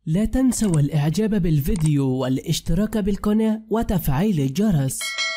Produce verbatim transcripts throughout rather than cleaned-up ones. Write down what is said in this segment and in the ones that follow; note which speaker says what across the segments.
Speaker 1: لا تنسوا الاعجاب بالفيديو والاشتراك بالقناة وتفعيل الجرس.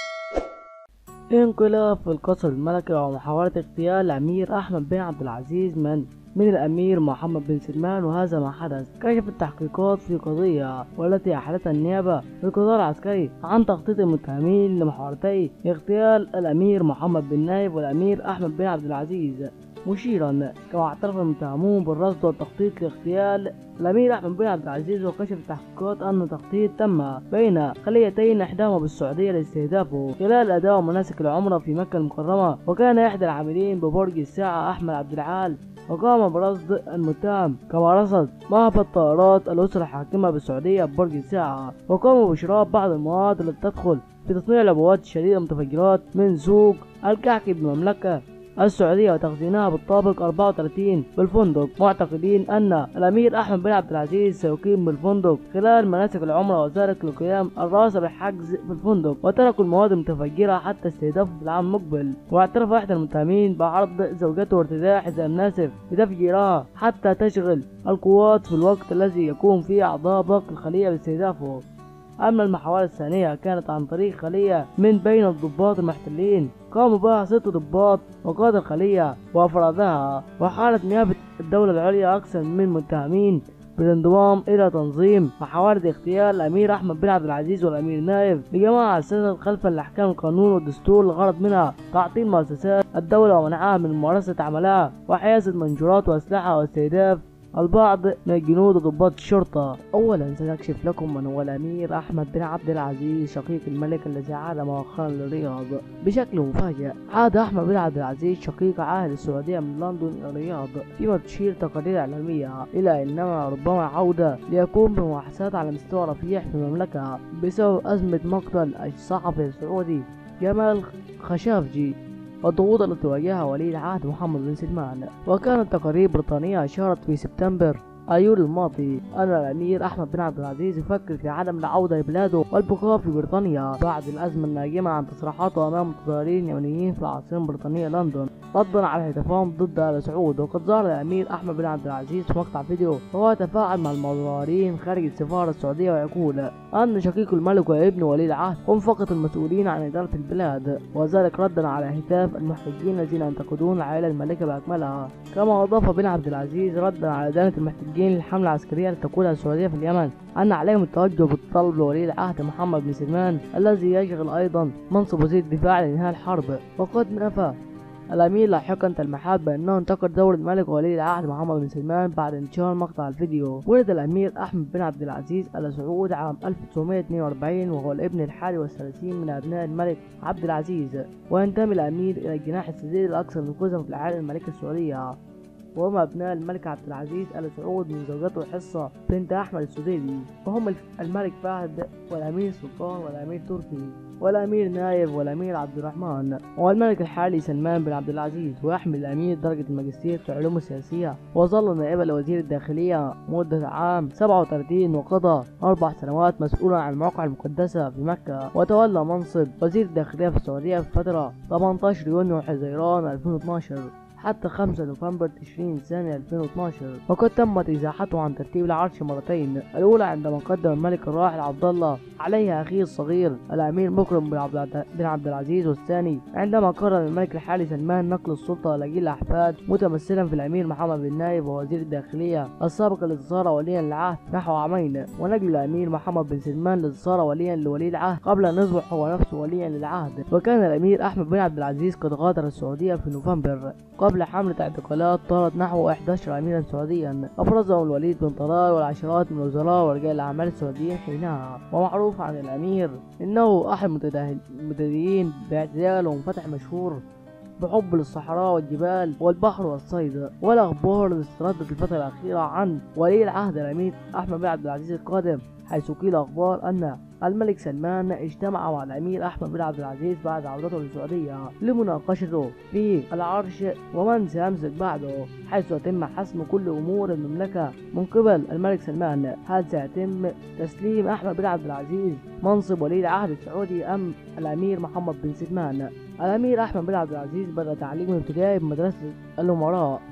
Speaker 2: انقلاب في القصر الملكي ومحاولة اغتيال الأمير أحمد بن عبد العزيز من من الأمير محمد بن سلمان، وهذا ما حدث. كشفت التحقيقات في قضية والتي أحالتها النيابة للقضاء العسكري عن تخطيط المتهمين لمحاولتي اغتيال الأمير محمد بن نايف والأمير أحمد بن عبد العزيز، مشيرا كما اعترف المتهمون بالرصد والتخطيط لاغتيال الأمير أحمد بن عبد العزيز. وكشف التحقيقات أن التخطيط تم بين خليتين إحداهما بالسعودية لاستهدافه خلال أداء مناسك العمرة في مكة المكرمة، وكان إحدى العاملين ببرج الساعة أحمد عبد العال وقام برصد المتهم، كما رصد مهبط طائرات الأسرة الحاكمة بالسعودية ببرج الساعة، وقاموا بشراء بعض المواد التي تدخل في تصنيع العبوات الشديدة المتفجرات من سوق الكعكي بالمملكة السعودية وتخزينها بالطابق أربعة وثلاثين بالفندق، معتقدين أن الأمير أحمد بن عبد العزيز سيقيم بالفندق خلال مناسك العمرة، وذلك لقيام الرئاسة بالحجز في الفندق، وتركوا المواد المتفجرة حتى استهدافه في العام المقبل. واعترف إحدى المتهمين بعرض زوجته وارتداء حزام ناسف لتفجيرها حتى تشغل القوات في الوقت الذي يقوم فيه أعضاء باقي الخلية باستهدافه. أما المحاولة الثانية كانت عن طريق خلية من بين الضباط المحتلين قاموا بها ست ضباط وقاد الخلية وأفرادها، وحالت نيابة الدولة العليا أكثر من متهمين بالانضمام إلى تنظيم محاولة اغتيال الأمير أحمد بن عبد العزيز والأمير نايف لجماعة أسست خلفا لأحكام القانون والدستور، الغرض منها تعطيل مؤسسات الدولة ومنعها من ممارسة عملها وحيازة منشورات وأسلحة واستهداف البعض من الجنود وضباط الشرطة. أولا سنكشف لكم من هو الأمير أحمد بن عبد العزيز شقيق الملك الذي عاد مؤخرا للرياض. بشكل مفاجئ عاد أحمد بن عبد العزيز شقيق عهد السعودية من لندن إلى الرياض، فيما تشير تقارير إعلامية إلى أنه ربما عودة ليقوم بمباحثات على مستوى رفيع في المملكة بسبب أزمة مقتل الصحفي السعودي جمال خاشقجي والضغوط التي تواجهها ولي العهد محمد بن سلمان. وكانت تقارير بريطانية أشارت في سبتمبر أيلول الماضي أن الأمير أحمد بن عبد العزيز يفكر في عدم العودة لبلاده والبقاء في بريطانيا بعد الأزمة الناجمة عن تصريحاته أمام متظاهرين يمنيين في العاصمة البريطانية لندن ردا على هتافهم ضد آل سعود. وقد ظهر الأمير أحمد بن عبد العزيز في مقطع فيديو وهو يتفاعل مع المتظاهرين خارج السفارة السعودية ويقول أن شقيق الملك وابن ولي العهد هم فقط المسؤولين عن إدارة البلاد، وذلك ردا على هتاف المحتجين الذين ينتقدون العائلة الملكة بأكملها. كما أضاف بن عبد العزيز ردا على إدانة المحتجين للحملة العسكرية التي تقودها السعودية في اليمن أن عليهم التوجه بالطلب لولي العهد محمد بن سلمان الذي يشغل أيضا منصب وزير الدفاع لإنهاء الحرب. وقد نفى الأمير لاحقا تلميحات بأنه انتقد دور الملك وولي العهد محمد بن سلمان بعد انتشار مقطع الفيديو. ولد الأمير أحمد بن عبد العزيز آل سعود عام ألف وتسعمائة واثنين وأربعين، وهو الابن الحادي والثلاثين من أبناء الملك عبد العزيز، وينتمي الأمير إلى الجناح السديد الأكثر نفوذا في العائلة الملكية السعودية، وهم أبناء الملك عبد العزيز آل سعود من زوجته حصة بنت أحمد السديدي، وهم الملك فهد والأمير سلطان والأمير تركي والأمير نايف والأمير عبد الرحمن والملك الحالي سلمان بن عبد العزيز. ويحمل الأمير درجة الماجستير في العلوم السياسية، وظل نائبا لوزير الداخلية مدة عام سبعة وثلاثين، وقضى أربع سنوات مسؤولا عن المواقع المقدسة في مكة، وتولى منصب وزير الداخلية في السعودية في فترة ثمانية عشر يونيو حزيران ألفين واثني عشر حتى خمسة نوفمبر تشرين ثاني ألفين واثني عشر. وقد تمت إزاحته عن ترتيب العرش مرتين، الأولى عندما قدم الملك الراحل عبد الله عليها أخيه الصغير الأمير مكرم بن عبد بن عبد العزيز، والثاني عندما قرر الملك الحالي سلمان نقل السلطة إلى جيل الأحفاد متمثلا في الأمير محمد بن نايف ووزير الداخلية السابق الذي صار وليا للعهد نحو عامين، ونقل الأمير محمد بن سلمان الذي صار وليا لولي العهد قبل أن يصبح هو نفسه وليا للعهد. وكان الأمير أحمد بن عبد العزيز قد غادر السعودية في نوفمبر قبل حملة اعتقالات طالت نحو أحد عشر أميرا سعوديا، أبرزهم الوليد بن طلال والعشرات من الوزراء ورجال الأعمال السعوديين حينها. ومعروف عن الأمير إنه أحد المتدينين باعتدال ومنفتح مشهور بحب للصحراء والجبال والبحر والصيد. والأخبار التي استردت الفترة الأخيرة عن ولي العهد الأمير أحمد بن عبد العزيز القادم، حيث قيل أخبار أن الملك سلمان اجتمع مع الأمير أحمد بن عبد العزيز بعد عودته للسعودية لمناقشته في العرش ومن سيمسك بعده، حيث يتم حسم كل أمور المملكة من قبل الملك سلمان. هل سيتم تسليم أحمد بن عبد العزيز منصب ولي العهد السعودي أم الأمير محمد بن سلمان؟ الأمير أحمد بن عبد العزيز بدأ تعليمه الابتدائي بمدرسة الأمراء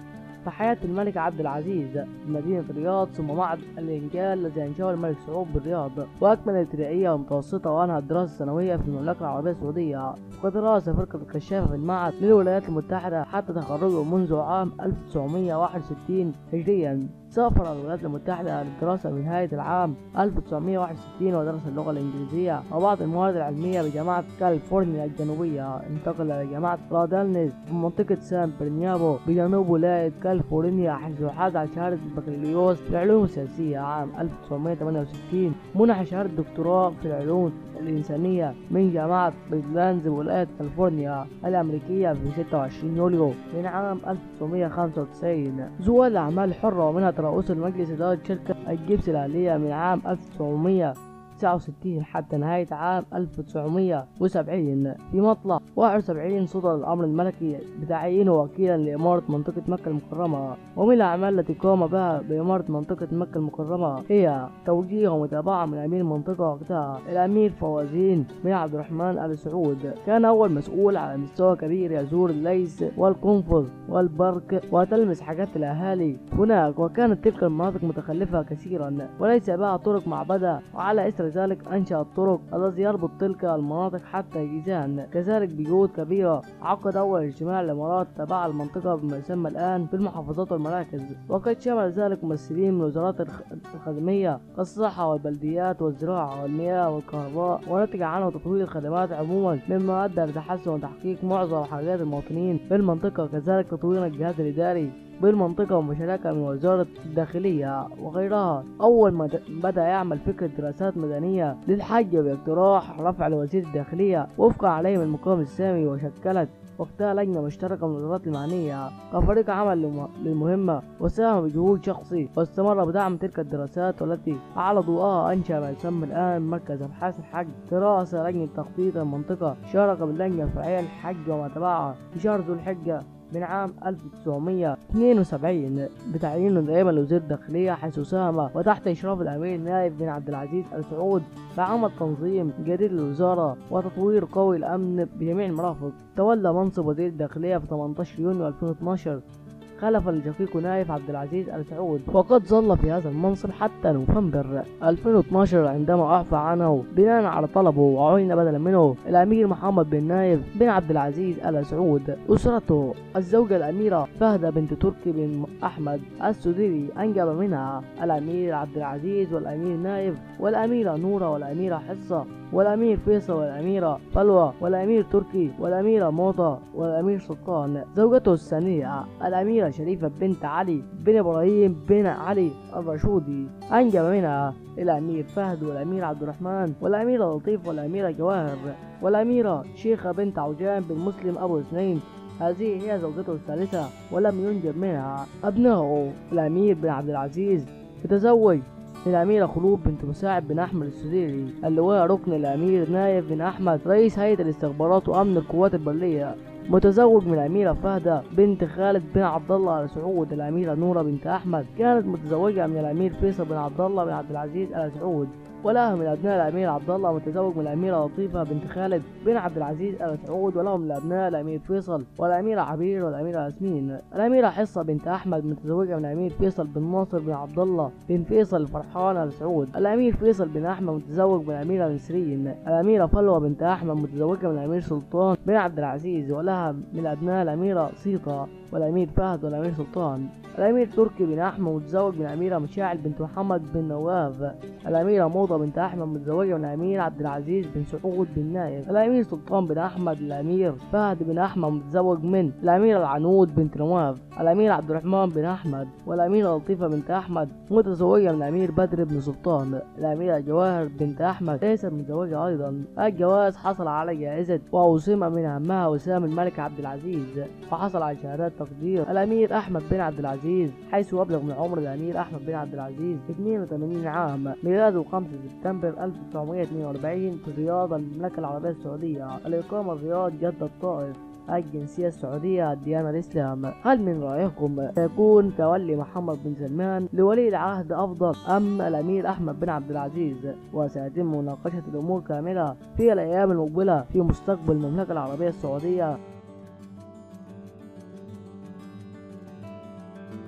Speaker 2: في حياة الملك عبد العزيز في مدينة الرياض، ثم معهد الإنجال الذي أنشأه الملك سعود بالرياض، وأكمل الابتدائية والمتوسطة وأنهى الدراسة الثانوية في المملكة العربية السعودية، ودرس فرقة الكشافة في المعهد للولايات المتحدة حتى تخرجه منذ عام ألف وتسعمائة وواحد وستين هجريا. سافر الولايات المتحدة للدراسة من نهاية العام ألف وتسعمائة وواحد وستين ودرس اللغة الإنجليزية وبعض المواد العلمية بجامعة كاليفورنيا الجنوبية. انتقل إلى جامعة رادلنز في منطقة سان برنابو بجنوب ولاية كاليفورنيا، حيث حاز على شهادة البكالوريوس في العلوم السياسية عام ألف وتسعمائة وثمانية وستين. منح شهادة دكتوراه في العلوم الإنسانية من جامعة ريدلاندز ولاية كاليفورنيا الأمريكية في ستة وعشرين يوليو من عام ألف وتسعمائة وخمسة وتسعين. زوال الأعمال الحرة ومنها ترأس المجلس إدارة شركة الجبس الأهلية من عام ألف وتسعمائة وتسعة وستين حتى نهاية عام ألف وتسعمائة وسبعين. في مطلع واحد وسبعين صدر الأمر الملكي بتعيينه وكيلا لإمارة منطقة مكة المكرمة. ومن الأعمال التي قام بها بإمارة منطقة مكة المكرمة هي توجيه ومتابعة من أمير المنطقة وقتها الأمير فوازين بن عبد الرحمن آل سعود. كان أول مسؤول على مستوى كبير يزور الليث والقنفذ والبرك وتلمس حاجات الأهالي هناك، وكانت تلك المناطق متخلفة كثيرا وليس بها طرق معبدة، وعلى إثر ذلك أنشأ الطرق الذي يربط تلك المناطق حتى جيزان. كذلك بجهود كبيرة عقد أول اجتماع الإمارات تبع المنطقة بما يسمى الآن بالمحافظات والمراكز، وقد شمل ذلك ممثلين من وزارات الخدمية كالصحة والبلديات والزراعة والمياه والكهرباء، ونتج عنه تطوير الخدمات عموما مما أدى لتحسن وتحقيق معظم حاجات المواطنين في المنطقة. كذلك تطوير الجهاز الإداري بالمنطقة ومشاركة من وزارة الداخلية وغيرها. أول ما بدأ يعمل فكرة دراسات مدنية للحج باقتراح رفع لوزير الداخلية وفقا عليه من المقام السامي، وشكلت وقتها لجنة مشتركة من الوزارات المعنية كفريق عمل للمهمة، وساهم بجهود شخصي واستمر بدعم تلك الدراسات، والتي على ضوءها أنشأ ما يسمى الآن مركز أبحاث الحج. دراسة لجنة تخطيط المنطقة شارك باللجنة الفرعية للحج وما تبعها في شهر ذو الحجة من عام ألف وتسعمائة واثنين وسبعين بتعيينه نائبا لوزير الداخلية، حيث ساهم وتحت إشراف الأمير نايف بن عبد العزيز آل سعود بعمل تنظيم جديد للوزارة وتطوير قوي الأمن بجميع المرافق. تولى منصب وزير الداخلية في ثمانية عشر يونيو ألفين واثناشر خلفا لشقيقه نايف عبد العزيز آل سعود، وقد ظل في هذا المنصب حتى نوفمبر ألفين واثناشر عندما أعفى عنه بناء على طلبه وعين بدلا منه الأمير محمد بن نايف بن عبد العزيز آل سعود. أسرته: الزوجة الأميرة فهدة بنت تركي بن أحمد السديري أنجب منها الأمير عبد العزيز والأمير نايف والأميرة نورة والأميرة حصة والأمير فيصل والأميرة فلوى والأمير تركي والأميرة موضة والأمير سلطان. زوجته الثانية الأميرة شريفة بنت علي بن إبراهيم بن علي الرشودي أنجب منها الأمير فهد والأمير عبد الرحمن والأميرة لطيف والأميرة جواهر والأميرة شيخة بنت عوجان بن مسلم أبو اثنين. هذه هي زوجته الثالثة ولم ينجب منها أبنائه. الأمير بن عبد العزيز يتزوج الأميرة خلود بنت مساعد بن أحمد السديري اللواء ركن الأمير نايف بن أحمد رئيس هيئة الاستخبارات وأمن القوات البرية. متزوج من الأميرة فهدة بنت خالد بن عبد الله آل سعود. الأميرة نورة بنت أحمد كانت متزوجة من الأمير فيصل بن عبد الله بن عبد العزيز آل سعود، ولها من أبناء الأمير عبد الله متزوج من الأميرة لطيفة بنت خالد بن عبد العزيز آل سعود، ولهم من الأبناء الأمير فيصل والأميرة عبير والأميرة ياسمين. الأميرة حصة بنت أحمد متزوجة من الأمير فيصل بن ناصر بن عبد الله بن فيصل الفرحان آل سعود. الأمير فيصل بن أحمد متزوج من الأميرة نسرين. الأميرة فلوى بنت أحمد متزوجة من الأمير سلطان بن عبد العزيز، ولها من الأبناء الأميرة صيطة والأمير فهد والأمير سلطان. الأمير تركي بن أحمد متزوج من الأميرة مشاعل بنت محمد بن نواف. الأميرة موضة بنت أحمد متزوجة من الأمير عبد العزيز بن سعود بن نايف. الأمير سلطان بن أحمد الأمير فهد بن أحمد متزوج من الأميرة العنود بنت نواف. الأمير عبد الرحمن بن أحمد والأميرة لطيفة بنت أحمد متزوجة من الأمير بدر بن سلطان. الأميرة جواهر بنت أحمد ليست متزوجة أيضا. الجواز حصل على جائزة وأوسم من أهمها وسام الملك عبد العزيز، وحصل على شهادات تقدير الأمير أحمد بن عبد العزيز، حيث أبلغ من عمر الأمير أحمد بن عبد العزيز اثنين وثمانين عام. ميلاده خمسة سبتمبر ألف وتسعمائة واثنين وأربعين في الرياض المملكة العربية السعودية. الإقامة الرياض جدة الطائف. الجنسية السعودية، الديانة الإسلام. هل من رأيكم سيكون تولي محمد بن سلمان لولي العهد أفضل أم الأمير أحمد بن عبد العزيز؟ وسيتم مناقشة الأمور كاملة في الأيام المقبلة في مستقبل المملكة العربية السعودية.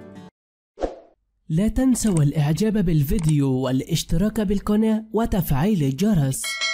Speaker 1: لا تنسوا الاعجاب بالفيديو والاشتراك بالقناة وتفعيل الجرس.